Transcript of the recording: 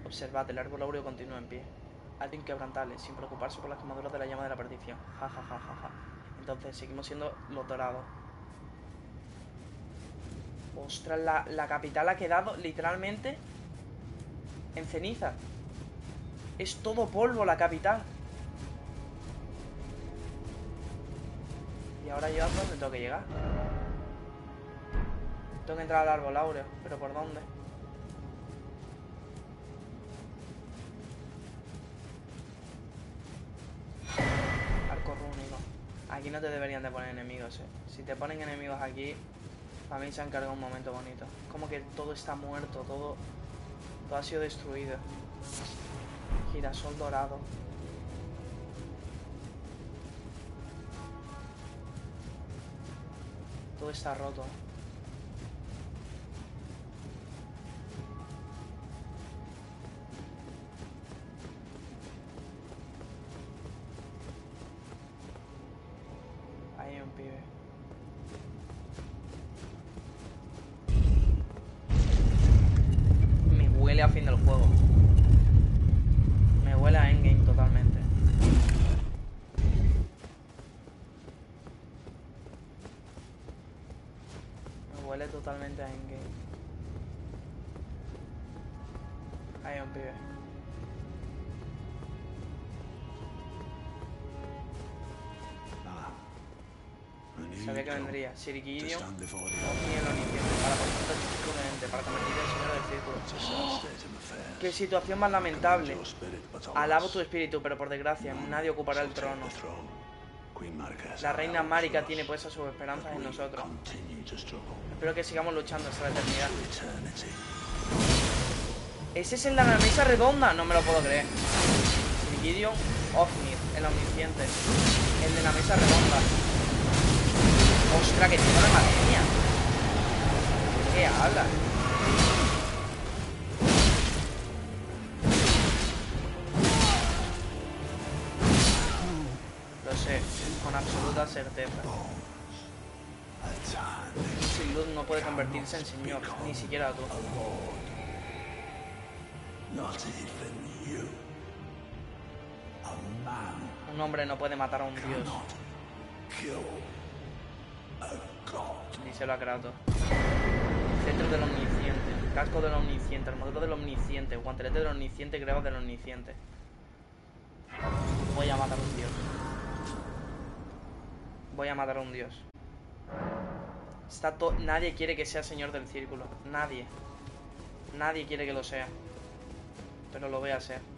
Observad, el árbol áureo continúa en pie. Alto inquebrantable, sin preocuparse por las quemaduras de la llama de la perdición. Ja, ja, ja, ja, ja. Entonces, seguimos siendo los dorados. Ostras, la capital ha quedado literalmente en ceniza. Es todo polvo la capital. Y ahora yo a dónde tengo que llegar. Tengo que entrar al árbol áureo. ¿Pero por dónde? Arco rúnico. Aquí no te deberían de poner enemigos, Si te ponen enemigos aquí, para mí se han cargado un momento bonito. Como que todo está muerto, todo ha sido destruido. Girasol dorado. Todo está roto. Ahí hay un pibe. Me huele a fin del juego. Me huele a endgame totalmente. Me huele totalmente a endgame. Ahí hay un pibe. Sabía que vendría. Sirigidion, Ogni el Omnisciente, para consultar prudente, para convertir el señor del círculo. ¡Qué situación más lamentable! Alabo tu espíritu, pero por desgracia, nadie ocupará el trono. La reina Marika tiene puestas sus esperanzas en nosotros. Espero que sigamos luchando hasta la eternidad. ¿Ese es el de la mesa redonda? No me lo puedo creer. Sirigidion, Ofnir, el omnisciente. El de la mesa redonda. ¡Ostras, que tengo la materia! ¿Qué hablas? Lo sé, con absoluta certeza. Sin luz no puede convertirse en señor, ni siquiera tú. Un hombre no puede matar a un dios. Díselo a Kratos. Centro del omnisciente, casco del omnisciente, armadura del omnisciente, guantelete del omnisciente, greba del omnisciente. Voy a matar a un dios. Voy a matar a un dios. Nadie quiere que sea señor del círculo. Nadie. Nadie quiere que lo sea. Pero lo voy a ser.